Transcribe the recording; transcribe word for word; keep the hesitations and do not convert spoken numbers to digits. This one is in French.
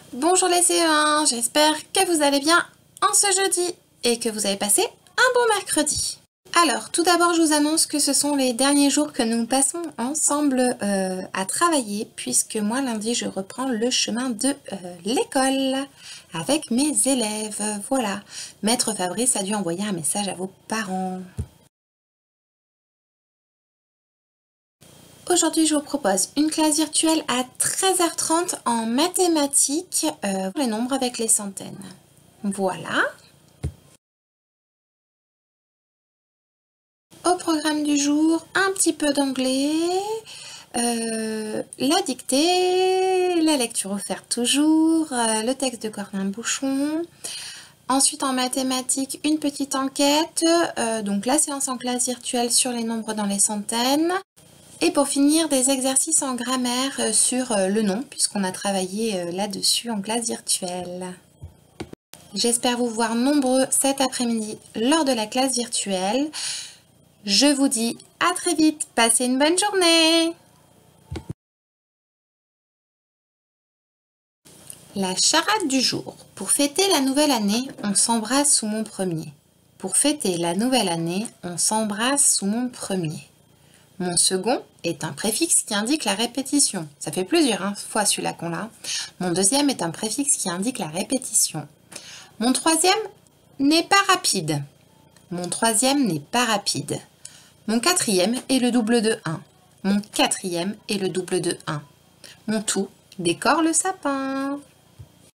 Bonjour les C E un, j'espère que vous allez bien en ce jeudi et que vous avez passé un bon mercredi. Alors, tout d'abord, je vous annonce que ce sont les derniers jours que nous passons ensemble euh, à travailler, puisque moi, lundi, je reprends le chemin de euh, l'école avec mes élèves. Voilà, Maître Fabrice a dû envoyer un message à vos parents. Aujourd'hui, je vous propose une classe virtuelle à treize heures trente en mathématiques, euh, pour les nombres avec les centaines. Voilà. Au programme du jour, un petit peu d'anglais, euh, la dictée, la lecture offerte toujours, euh, le texte de Cornin Bouchon. Ensuite, en mathématiques, une petite enquête, euh, donc la séance en classe virtuelle sur les nombres dans les centaines. Et pour finir, des exercices en grammaire sur le nom, puisqu'on a travaillé là-dessus en classe virtuelle. J'espère vous voir nombreux cet après-midi lors de la classe virtuelle. Je vous dis à très vite, passez une bonne journée! La charade du jour. Pour fêter la nouvelle année, on s'embrasse sous mon premier. Pour fêter la nouvelle année, on s'embrasse sous mon premier. Mon second est un préfixe qui indique la répétition. Ça fait plusieurs hein, fois celui-là qu'on a. Mon deuxième est un préfixe qui indique la répétition. Mon troisième n'est pas rapide. Mon troisième n'est pas rapide. Mon quatrième est le double de un. Mon quatrième est le double de un. Mon tout décore le sapin.